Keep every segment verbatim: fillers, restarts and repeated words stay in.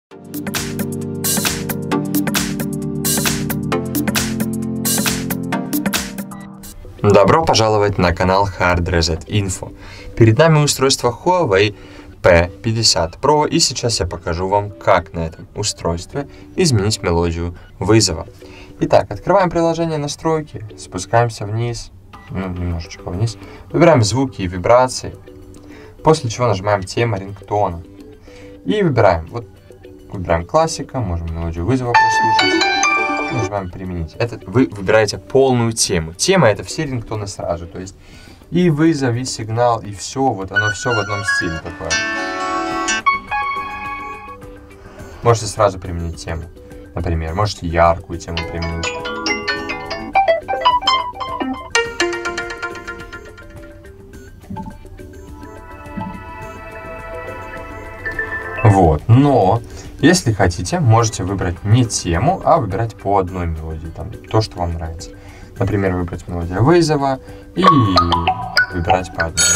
Добро пожаловать на канал Hard Reset Info. Перед нами устройство Huawei пи пятьдесят про, и сейчас я покажу вам, как на этом устройстве изменить мелодию вызова. Итак, открываем приложение настройки, спускаемся вниз, ну, немножечко вниз, выбираем звуки и вибрации, после чего нажимаем тема рингтона и выбираем, вот, выбираем классика, можем мелодию вызова прослушать. Нажимаем применить. Это вы выбираете полную тему. Тема — это все рингтоны сразу. То есть и вызов, и сигнал, и все. Вот оно все в одном стиле такое. Можете сразу применить тему. Например, можете яркую тему применить. Вот, но если хотите, можете выбрать не тему, а выбирать по одной мелодии, там, то, что вам нравится. Например, выбрать мелодию вызова и выбирать по одной.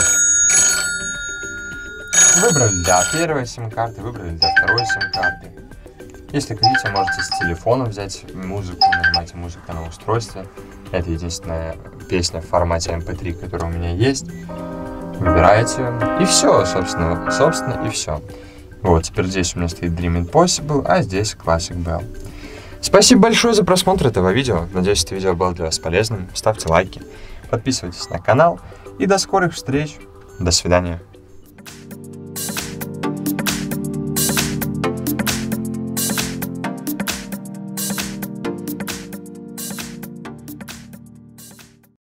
Выбрали для первой сим-карты, выбрали для второй сим-карты. Если хотите, можете с телефона взять музыку, нажимаете «Музыка на устройстве». Это единственная песня в формате эм пэ три, которая у меня есть. Выбираете ее, и все, собственно, собственно, и все. Вот, теперь здесь у меня стоит Dream Impossible, а здесь Classic Bell. Спасибо большое за просмотр этого видео. Надеюсь, это видео было для вас полезным. Ставьте лайки, подписывайтесь на канал. И до скорых встреч. До свидания.